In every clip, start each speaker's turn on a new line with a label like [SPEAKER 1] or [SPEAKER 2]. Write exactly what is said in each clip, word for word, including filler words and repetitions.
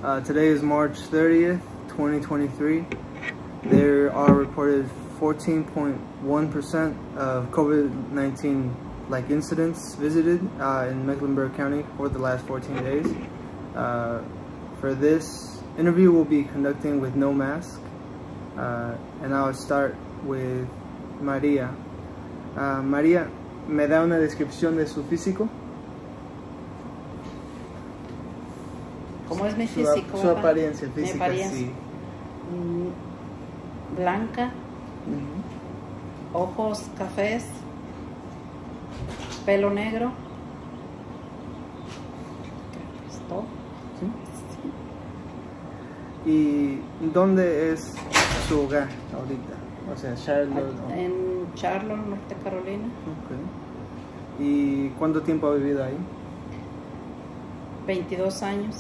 [SPEAKER 1] Uh, today is March thirtieth, twenty twenty-three. There are reported fourteen point one percent of COVID nineteen like incidents visited uh, in Mecklenburg County for the last fourteen days. Uh, for this interview, we'll be conducting with no mask, uh, and I'll start with María. Uh, María, ¿me da una descripción de su físico?
[SPEAKER 2] ¿Cómo es mi
[SPEAKER 1] Su,
[SPEAKER 2] físico?
[SPEAKER 1] su apariencia física,
[SPEAKER 2] mi apariencia.
[SPEAKER 1] Sí.
[SPEAKER 2] Blanca, uh-huh. Ojos cafés, pelo negro. ¿Es todo?
[SPEAKER 1] ¿Sí? ¿Y dónde es su hogar ahorita? O sea, Charlotte.
[SPEAKER 2] En Charlotte, Norte Carolina.
[SPEAKER 1] Okay. ¿Y cuánto tiempo ha vivido ahí?
[SPEAKER 2] veintidós años.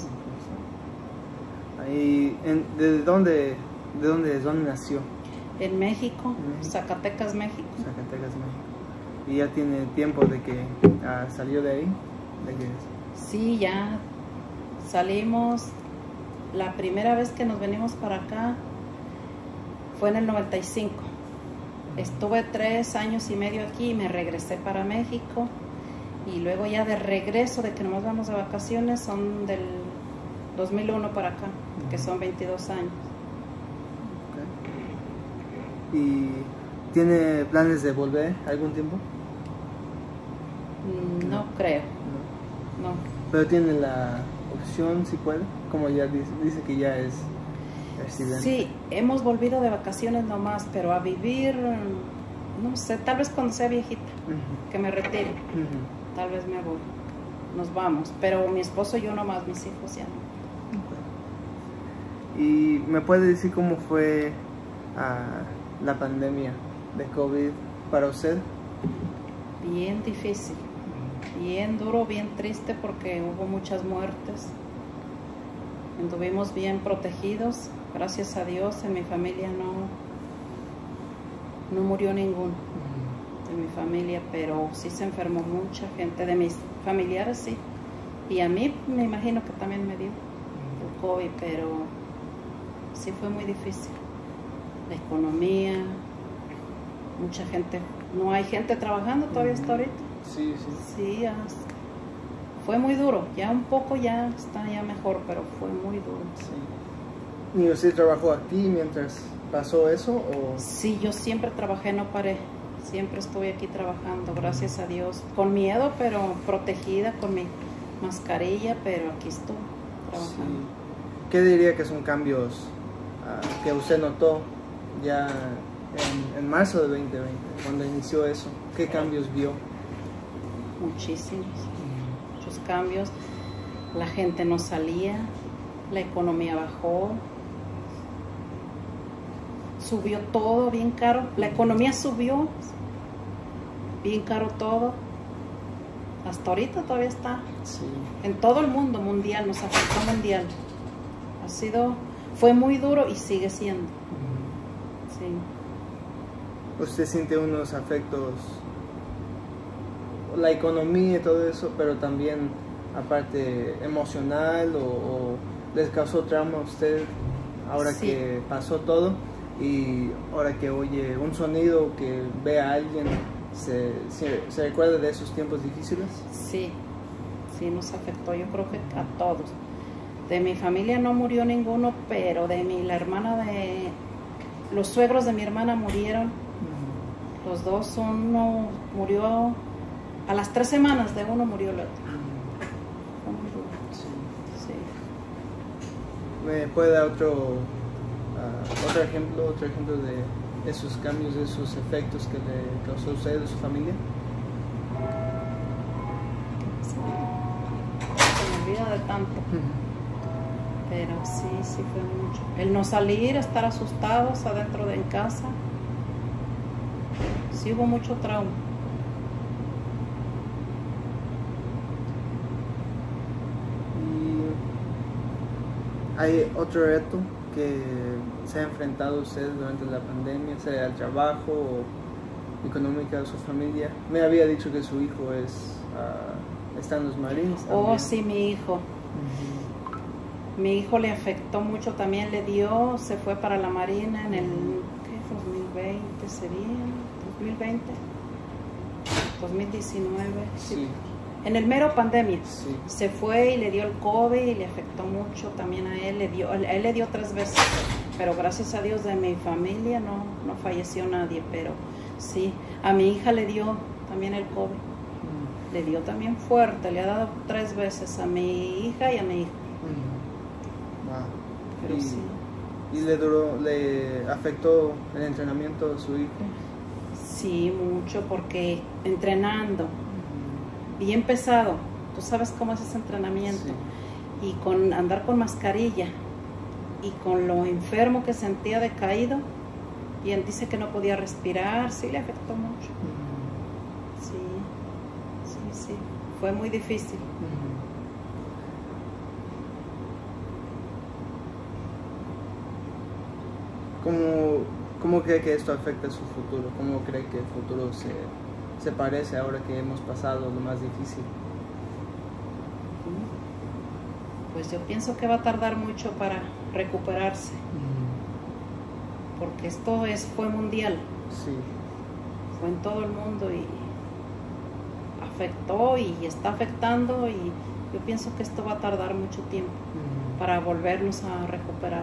[SPEAKER 1] ¿Y en, de dónde, de dónde, dónde nació?
[SPEAKER 2] En México,
[SPEAKER 1] ¿En México?
[SPEAKER 2] Zacatecas, México.
[SPEAKER 1] Zacatecas, México. ¿Y ya tiene tiempo de que uh, salió de ahí? ¿De que...
[SPEAKER 2] Sí, ya salimos. La primera vez que nos venimos para acá fue en el noventa y cinco. Estuve tres años y medio aquí y me regresé para México. Y luego ya de regreso, de que nomás vamos de vacaciones, son del dos mil uno para acá, que son veintidós años.
[SPEAKER 1] Okay. ¿Y tiene planes de volver algún tiempo?
[SPEAKER 2] No, no creo. No. no.
[SPEAKER 1] Pero tiene la opción, si puede, como ya dice, dice que ya es residente.
[SPEAKER 2] Sí, hemos volvido de vacaciones nomás, pero a vivir, no sé, tal vez cuando sea viejita, uh-huh. que me retire, uh-huh. tal vez me voy, nos vamos, pero mi esposo y yo nomás, mis hijos ya no.
[SPEAKER 1] Okay. ¿Y me puede decir cómo fue uh, la pandemia de COVID para usted?
[SPEAKER 2] Bien difícil, bien duro, bien triste porque hubo muchas muertes. Estuvimos bien protegidos, gracias a Dios, en mi familia no, no murió ninguno de mi familia, pero sí se enfermó mucha gente de mis familiares, sí. Y a mí me imagino que también me dio el COVID, pero sí fue muy difícil. La economía, mucha gente, no hay gente trabajando todavía hasta ahorita.
[SPEAKER 1] Sí, sí.
[SPEAKER 2] Sí, ya fue muy duro, ya un poco ya está ya mejor, pero fue muy duro.
[SPEAKER 1] Sí. ¿Y usted trabajó aquí mientras pasó eso? O?
[SPEAKER 2] Sí, yo siempre trabajé, no paré, siempre estuve aquí trabajando, gracias a Dios, con miedo, pero protegida, con mi mascarilla, pero aquí estuve trabajando.
[SPEAKER 1] Sí. ¿Qué diría que son cambios uh, que usted notó ya en, en marzo de veinte veinte, cuando inició eso? ¿Qué cambios vio?
[SPEAKER 2] Muchísimos. Cambios, la gente no salía, la economía bajó, subió todo bien caro, la economía subió bien caro todo, hasta ahorita todavía está,
[SPEAKER 1] sí.
[SPEAKER 2] En todo el mundo mundial, nos afectó mundial, ha sido, fue muy duro y sigue siendo. Sí.
[SPEAKER 1] ¿Usted siente unos afectos, la economía y todo eso, pero también aparte emocional o, o les causó trauma a usted ahora sí. que pasó todo y ahora que oye un sonido, que ve a alguien, ¿se, se, se recuerda de esos tiempos difíciles?
[SPEAKER 2] Sí, sí nos afectó, yo creo que a todos. De mi familia no murió ninguno, pero de mi, la hermana de, los suegros de mi hermana murieron, uh-huh. Los dos, uno murió a las tres semanas, de uno murió el otro.
[SPEAKER 1] Sí.
[SPEAKER 2] Sí.
[SPEAKER 1] ¿Me puede dar otro, uh, otro ejemplo, otro ejemplo de esos cambios, de esos efectos que le causó a usted y su familia?
[SPEAKER 2] Se me olvida de tanto. Pero sí, sí fue mucho. El no salir, estar asustados adentro de en casa. Sí hubo mucho trauma.
[SPEAKER 1] ¿Hay otro reto que se ha enfrentado usted durante la pandemia, sea el trabajo o económica de su familia? Me había dicho que su hijo es, uh, está en los Marines también.
[SPEAKER 2] Oh, sí, mi hijo. Mi hijo le afectó mucho, también le dio, se fue para la Marina en el, ¿qué? dos mil veinte sería, dos mil veinte, dos mil diecinueve, sí.
[SPEAKER 1] Sí.
[SPEAKER 2] En el mero pandemia.
[SPEAKER 1] Sí.
[SPEAKER 2] Se fue y le dio el COVID y le afectó mucho también a él, le dio, a él le dio tres veces, pero gracias a Dios de mi familia no, no falleció nadie, pero sí, a mi hija le dio también el COVID,
[SPEAKER 1] Mm.
[SPEAKER 2] le dio también fuerte, le ha dado tres veces a mi hija y a mi hijo,
[SPEAKER 1] Mm. Wow.
[SPEAKER 2] pero
[SPEAKER 1] y,
[SPEAKER 2] sí.
[SPEAKER 1] ¿Y le duró, le afectó el entrenamiento de su hijo?
[SPEAKER 2] Sí, mucho, porque entrenando bien pesado, tú sabes cómo es ese entrenamiento,
[SPEAKER 1] Sí.
[SPEAKER 2] y con andar con mascarilla y con lo enfermo que sentía decaído, y él dice que no podía respirar, sí le afectó mucho.
[SPEAKER 1] Mm.
[SPEAKER 2] Sí, sí, sí, fue muy difícil.
[SPEAKER 1] Mm. ¿Cómo, ¿Cómo cree que esto afecta a su futuro? ¿Cómo cree que el futuro se, se parece ahora que hemos pasado lo más difícil?
[SPEAKER 2] Pues yo pienso que va a tardar mucho para recuperarse, porque esto es, fue mundial,
[SPEAKER 1] Sí.
[SPEAKER 2] fue en todo el mundo y afectó y está afectando, y yo pienso que esto va a tardar mucho tiempo
[SPEAKER 1] Mm.
[SPEAKER 2] para volvernos a recuperar.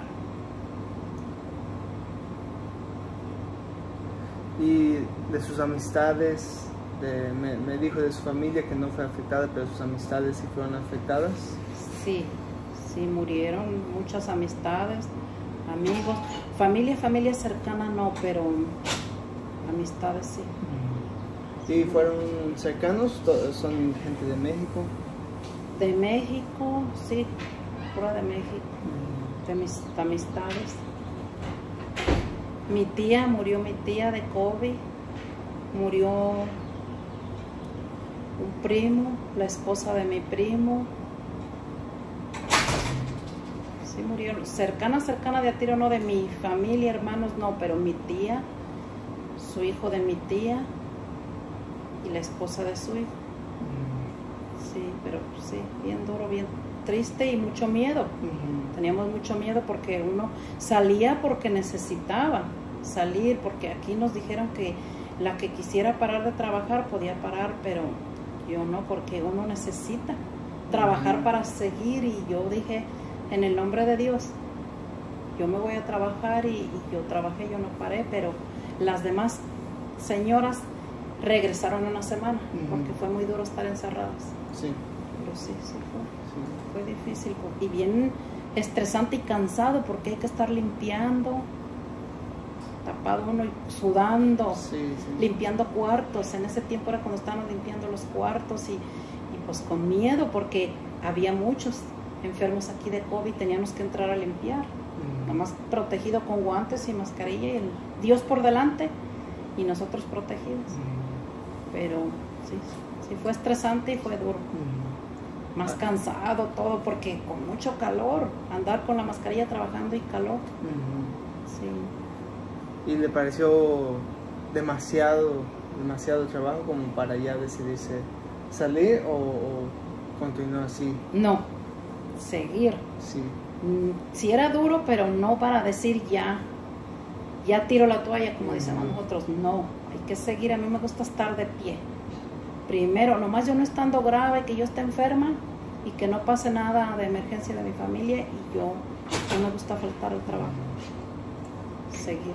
[SPEAKER 1] Y de sus amistades, de, me, me dijo de su familia que no fue afectada, pero sus amistades sí fueron afectadas.
[SPEAKER 2] Sí, sí, murieron muchas amistades, amigos, familia, familia cercana no, pero amistades sí.
[SPEAKER 1] ¿Y fueron cercanos? To- ¿Son gente de México?
[SPEAKER 2] De México, sí, pura de México, de mis amistades. Mi tía, murió mi tía de COVID, murió un primo, la esposa de mi primo. Sí, murieron, cercana, cercana de a tiro, no de mi familia, hermanos, no, pero mi tía, su hijo de mi tía y la esposa de su hijo. Sí, pero sí, bien duro, bien triste y mucho miedo.
[SPEAKER 1] Mm.
[SPEAKER 2] Teníamos mucho miedo porque uno salía porque necesitaba salir, porque aquí nos dijeron que la que quisiera parar de trabajar podía parar, pero yo no, porque uno necesita trabajar
[SPEAKER 1] Ujú.
[SPEAKER 2] para seguir, y yo dije, en el nombre de Dios, yo me voy a trabajar, y, y yo trabajé, yo no paré, pero las demás señoras regresaron una semana,
[SPEAKER 1] Ujú.
[SPEAKER 2] porque fue muy duro estar encerradas,
[SPEAKER 1] Sí.
[SPEAKER 2] pero sí, sí fue.
[SPEAKER 1] Sí.
[SPEAKER 2] Fue difícil y bien estresante y cansado, porque hay que estar limpiando, tapado uno y sudando,
[SPEAKER 1] Sí, sí.
[SPEAKER 2] limpiando cuartos. En ese tiempo era cuando estábamos limpiando los cuartos, y, y pues con miedo, porque había muchos enfermos aquí de COVID, teníamos que entrar a limpiar,
[SPEAKER 1] Mm.
[SPEAKER 2] nomás protegido con guantes y mascarilla, y el Dios por delante y nosotros protegidos.
[SPEAKER 1] Mm.
[SPEAKER 2] Pero sí, sí fue estresante y fue duro.
[SPEAKER 1] Mm.
[SPEAKER 2] Más cansado todo, porque con mucho calor, andar con la mascarilla trabajando y calor.
[SPEAKER 1] Mm.
[SPEAKER 2] Sí.
[SPEAKER 1] ¿Y le pareció demasiado, demasiado trabajo como para ya decidirse salir o, o continuó así?
[SPEAKER 2] No, seguir.
[SPEAKER 1] Sí.
[SPEAKER 2] Mm, sí era duro, pero no para decir ya, ya tiro la toalla, como decimos
[SPEAKER 1] Ujú.
[SPEAKER 2] nosotros. No, hay que seguir. A mí me gusta estar de pie. Primero, nomás yo no estando grave, que yo esté enferma y que no pase nada de emergencia de mi familia, y yo no me gusta faltar al trabajo. Seguir.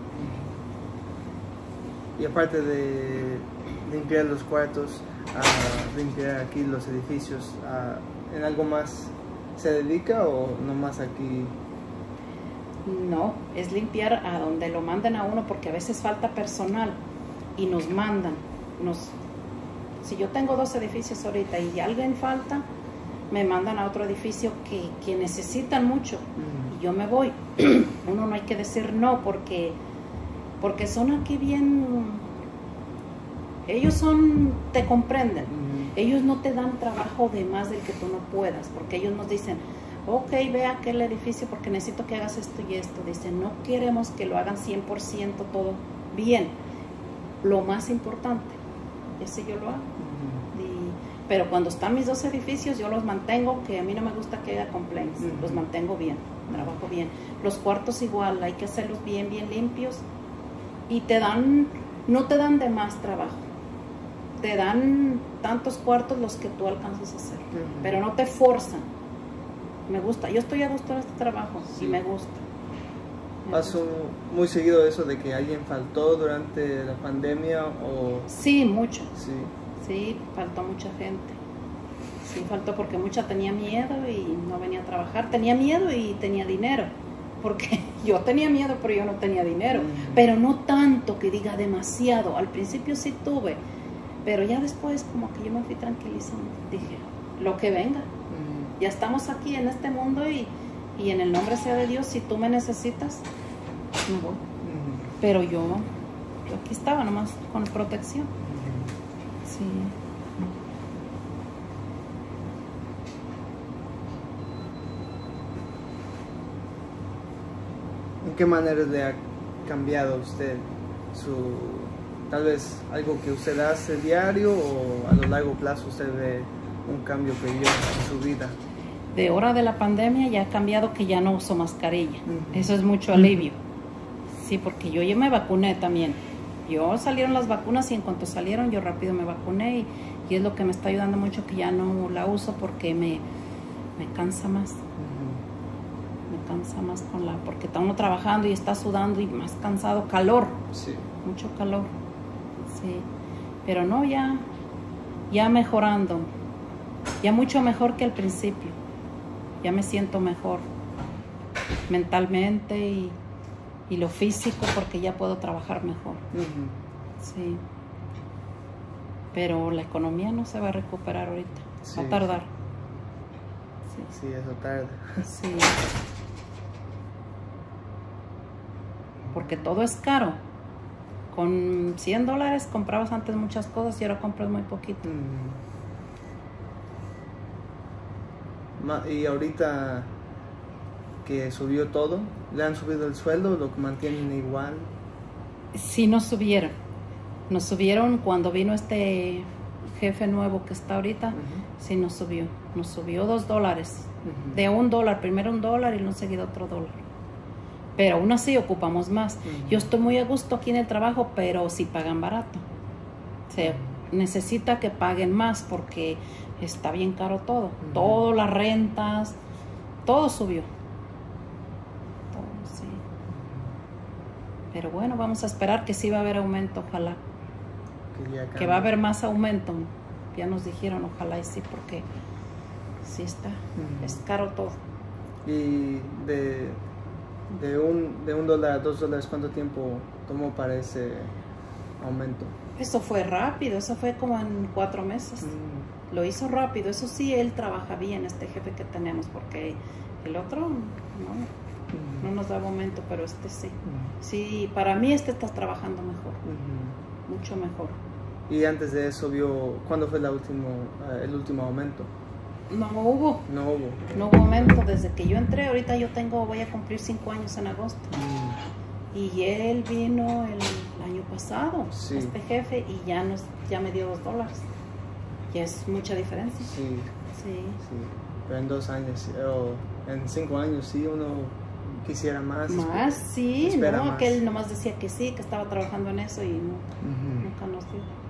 [SPEAKER 1] Y aparte de limpiar los cuartos, a limpiar aquí los edificios, a, ¿en algo más se dedica o nomás aquí?
[SPEAKER 2] No, es limpiar a donde lo manden a uno, porque a veces falta personal y nos mandan. Nos, si yo tengo dos edificios ahorita y alguien falta, me mandan a otro edificio que, que necesitan mucho,
[SPEAKER 1] Mm.
[SPEAKER 2] y yo me voy. Uno no hay que decir no, porque, porque son aquí bien, ellos son, te comprenden.
[SPEAKER 1] Mm.
[SPEAKER 2] Ellos no te dan trabajo de más del que tú no puedas, porque ellos nos dicen, ok, ve a aquel edificio porque necesito que hagas esto y esto. Dicen, no queremos que lo hagan cien por ciento todo bien, lo más importante, ese yo lo hago.
[SPEAKER 1] Mm.
[SPEAKER 2] Y, Pero cuando están mis dos edificios, yo los mantengo, que a mí no me gusta que haya complaints, uh-huh. Los mantengo bien, trabajo bien. Los cuartos igual, hay que hacerlos bien, bien limpios. Y te dan, no te dan de más trabajo. Te dan tantos cuartos los que tú alcanzas a hacer, uh-huh. Pero no te forzan. Me gusta, yo estoy a gusto en este trabajo, sí, y me gusta.
[SPEAKER 1] ¿Pasó muy seguido eso de que alguien faltó durante la pandemia o...?
[SPEAKER 2] Sí, mucho.
[SPEAKER 1] Sí.
[SPEAKER 2] Sí, faltó mucha gente. Sí, faltó porque mucha tenía miedo y no venía a trabajar. Tenía miedo y tenía dinero. Porque yo tenía miedo, pero yo no tenía dinero. Uh-huh. Pero no tanto que diga demasiado. Al principio sí tuve, pero ya después como que yo me fui tranquilizando. Dije, lo que venga. Uh-huh. Ya estamos aquí en este mundo y, y en el nombre sea de Dios, si tú me necesitas, me voy. Uh-huh. Pero yo, yo aquí estaba nomás con protección. Sí.
[SPEAKER 1] ¿En qué maneras le ha cambiado a usted su, tal vez algo que usted hace diario o a lo largo plazo usted ve un cambio que vio en su vida?
[SPEAKER 2] De hora de la pandemia ya ha cambiado que ya no uso mascarilla. Uh-huh. Eso es mucho alivio. Sí, porque yo ya me vacuné también. Yo salieron las vacunas y en cuanto salieron yo rápido me vacuné y, y es lo que me está ayudando mucho que ya no la uso porque me, me cansa más. Uh-huh. Me cansa más con la, porque está uno trabajando y está sudando y más cansado, calor.
[SPEAKER 1] Sí.
[SPEAKER 2] Mucho calor. Sí. Pero no, ya, ya mejorando. Ya mucho mejor que al principio. Ya me siento mejor mentalmente y y lo físico porque ya puedo trabajar mejor. Uh-huh. Sí. Pero la economía no se va a recuperar ahorita. Sí. Va a tardar.
[SPEAKER 1] Sí, sí, eso tarda.
[SPEAKER 2] Sí. Porque todo es caro. Con cien dólares comprabas antes muchas cosas y ahora compras muy poquito.
[SPEAKER 1] Uh-huh. Y ahorita que subió todo, ¿le han subido el sueldo? ¿Lo mantienen igual?
[SPEAKER 2] Sí, nos subieron. Nos subieron cuando vino este jefe nuevo que está ahorita. Uh-huh. Sí, nos subió. Nos subió dos dólares. Uh-huh. De un dólar, primero un dólar y luego seguido otro dólar. Pero aún así ocupamos más. Uh-huh. Yo estoy muy a gusto aquí en el trabajo, pero sí pagan barato. Se uh-huh. necesita que paguen más porque está bien caro todo. Uh-huh. Todo, las rentas, todo subió. Pero bueno, vamos a esperar que sí va a haber aumento, ojalá. Que, que va a haber más aumento. Ya nos dijeron, ojalá y sí, porque sí está, uh-huh. Es caro todo.
[SPEAKER 1] ¿Y de, de, un, de un dólar a dos dólares cuánto tiempo tomó para ese aumento?
[SPEAKER 2] Eso fue rápido, eso fue como en cuatro meses. Uh-huh. Lo hizo rápido, eso sí, él trabaja bien, este jefe que tenemos, porque el otro no. No nos da momento, pero este sí. Uh-huh. Sí, para mí este está trabajando mejor. Uh-huh. Mucho mejor.
[SPEAKER 1] ¿Y antes de eso vio, cuándo fue la último, uh, el último aumento?
[SPEAKER 2] No hubo.
[SPEAKER 1] No hubo.
[SPEAKER 2] No hubo aumento desde que yo entré. Ahorita yo tengo, voy a cumplir cinco años en agosto. Uh-huh. Y él vino el año pasado, sí. Este jefe, y ya, nos, ya me dio dos dólares. Ya es mucha diferencia.
[SPEAKER 1] Sí.
[SPEAKER 2] Sí.
[SPEAKER 1] Sí. Pero en dos años, o en cinco años, sí, uno quisiera más.
[SPEAKER 2] Más, sí,
[SPEAKER 1] espera
[SPEAKER 2] no,
[SPEAKER 1] más.
[SPEAKER 2] Que él nomás decía que sí, que estaba trabajando en eso y no, uh-huh. Nunca nos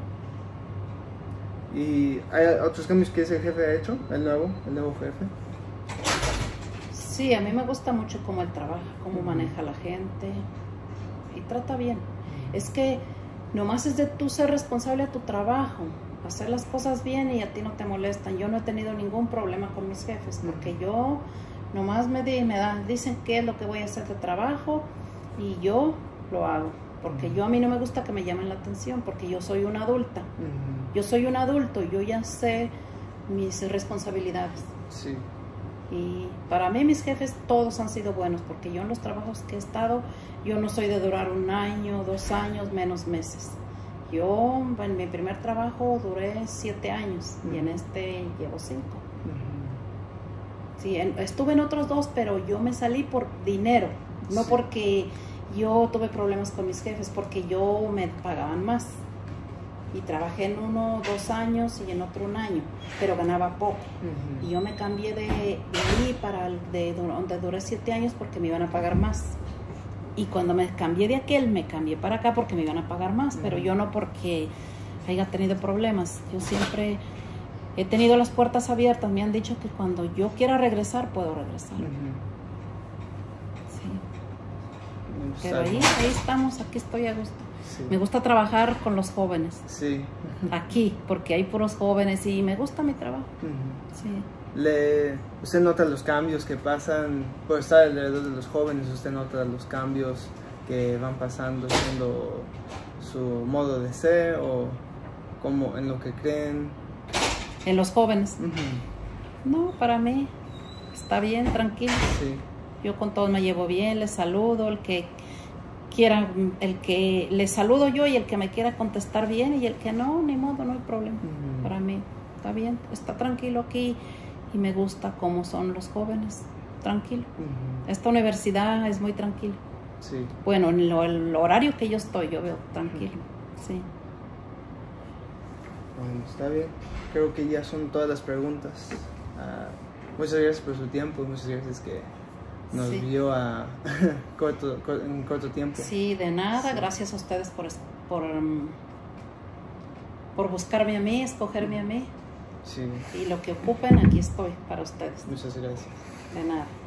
[SPEAKER 2] dio.
[SPEAKER 1] ¿Y hay otros cambios que ese jefe ha hecho, el nuevo, el nuevo jefe?
[SPEAKER 2] Sí, a mí me gusta mucho cómo él trabaja, cómo uh-huh. maneja a la gente y trata bien. Uh-huh. Es que nomás es de tú ser responsable de tu trabajo, hacer las cosas bien y a ti no te molestan. Yo no he tenido ningún problema con mis jefes porque uh-huh. yo nomás me, di, me dan, dicen qué es lo que voy a hacer de trabajo y yo lo hago. Porque uh-huh. yo a mí no me gusta que me llamen la atención porque yo soy una adulta. Uh-huh. Yo soy un adulto, yo ya sé mis responsabilidades.
[SPEAKER 1] Sí.
[SPEAKER 2] Y para mí mis jefes todos han sido buenos porque yo en los trabajos que he estado, yo no soy de durar un año, dos años, menos meses. Yo en mi primer trabajo duré siete años uh-huh. y en este llevo cinco. Uh-huh. Sí, en, estuve en otros dos, pero yo me salí por dinero, no sí. porque yo tuve problemas con mis jefes, porque yo me pagaban más. y trabajé en uno dos años y en otro un año, pero ganaba poco.
[SPEAKER 1] Ujú.
[SPEAKER 2] Y yo me cambié de, de ahí para el- de donde duré siete años porque me iban a pagar más. Y cuando me cambié de aquel, me cambié para acá porque me iban a pagar más, pero yo no porque haya tenido problemas. Yo siempre he tenido las puertas abiertas. Me han dicho que cuando yo quiera regresar, puedo regresar.
[SPEAKER 1] Ujú.
[SPEAKER 2] Sí.
[SPEAKER 1] Está
[SPEAKER 2] Pero ahí,
[SPEAKER 1] bien.
[SPEAKER 2] ahí estamos, aquí estoy a gusto.
[SPEAKER 1] Sí.
[SPEAKER 2] Me gusta trabajar con los jóvenes,
[SPEAKER 1] Sí.
[SPEAKER 2] aquí, porque hay puros jóvenes y me gusta mi trabajo.
[SPEAKER 1] Ujú.
[SPEAKER 2] Sí.
[SPEAKER 1] Le, usted nota los cambios que pasan por estar alrededor de los jóvenes, usted nota los cambios que van pasando siendo su modo de ser o como en lo que creen.
[SPEAKER 2] En los jóvenes.
[SPEAKER 1] Ujú.
[SPEAKER 2] No, para mí está bien, tranquilo.
[SPEAKER 1] Sí.
[SPEAKER 2] Yo con todos me llevo bien, les saludo, el que quiera, el que les saludo yo y el que me quiera contestar bien y el que no, ni modo, no hay problema.
[SPEAKER 1] Ujú.
[SPEAKER 2] Para mí está bien, está tranquilo aquí y me gusta cómo son los jóvenes, tranquilo.
[SPEAKER 1] Ujú.
[SPEAKER 2] Esta universidad es muy tranquila.
[SPEAKER 1] Sí.
[SPEAKER 2] Bueno, en lo- el horario que yo estoy, yo veo tranquilo, sí.
[SPEAKER 1] Bueno, está bien. Creo que ya son todas las preguntas. Ah, muchas gracias por su tiempo, muchas gracias que nos
[SPEAKER 2] Sí.
[SPEAKER 1] vio a corto, cor- en corto tiempo.
[SPEAKER 2] Sí, de nada,
[SPEAKER 1] Sí.
[SPEAKER 2] gracias a ustedes por, es- por, um, por buscarme a mí, escogerme a mí
[SPEAKER 1] Sí,
[SPEAKER 2] y lo que ocupen, aquí estoy para ustedes.
[SPEAKER 1] muchas gracias.
[SPEAKER 2] De nada.